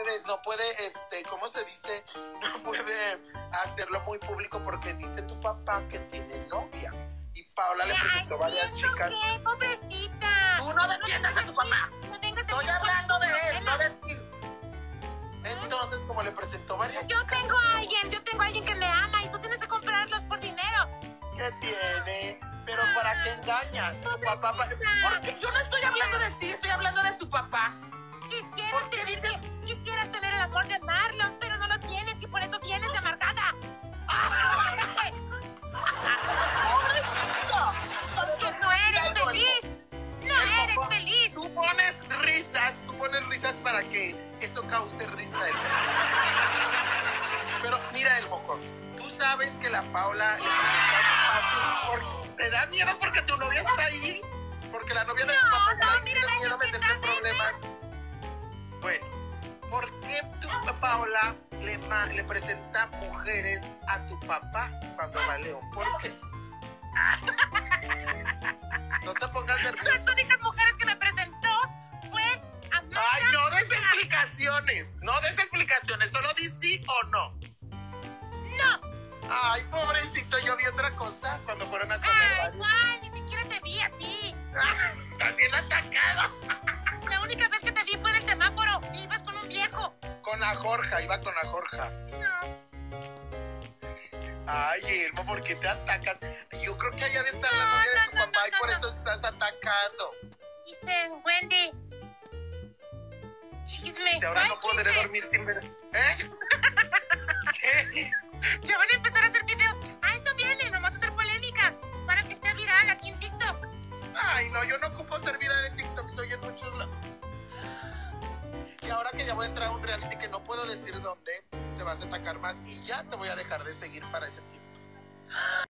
¿cómo se dice? No puede hacerlo muy público porque dice tu papá que tiene novia. Y Paola le presentó varias chicas. ¿Qué? Pobrecita. Tú no defiendas a tu papá. Estoy hablando de él, no de ti. Entonces, como le presentó varias Yo chicas. tengo a alguien que me ama y tú tienes que comprarlos por dinero. ¿Qué tiene? ¿Pero para qué engañas? Tu papá. Porque yo no estoy hablando de ti, estoy hablando de tu papá. ¿Por qué dices? Quisieras tener el amor de Marlon, pero no lo tienes y por eso vienes de amargada. Porque no eres feliz. No eres feliz. Tú pones risas para que eso cause risa. Pero mira el mojón. Tú sabes que la Paola te da miedo porque tu novia está ahí. Porque la novia de tu papá está ahí. mira, Te da miedo meterte en problemas. Bueno, ¿por qué tu Paola le presenta mujeres a tu papá cuando va a León? ¿Por qué? No te pongas nervioso. Las únicas mujeres que me presentó fue Amanda. Ay, no des explicaciones. No des explicaciones. Solo di sí o no. No. Ay, pobrecito, yo vi otra cosa cuando fueron a comer. Ay, ¿cuál? Ni siquiera te vi a ti. Estás bien atacado. La única vez que te vi fue en el semáforo y ibas con un viejo. Con la Jorja, iba con la Jorja. No. Ay, Elmo, ¿por qué te atacas? Yo creo que allá de estar la novia de tu papá y por eso estás atacando. Dicen, Wendy. Chisme. Y ahora ¿Cuál no podré chisme? dormir sin ver. ¿Eh? ¿Qué? Ya van a empezar a hacer videos. A eso viene, nomás a hacer polémicas. Para que sea viral aquí en TikTok. Ay, no, yo no ocupo ser viral en TikTok, soy en muchos lados. Y ahora que ya voy a entrar a un reality que no puedo decir dónde, te vas a atacar más y ya te voy a dejar de seguir para ese tiempo.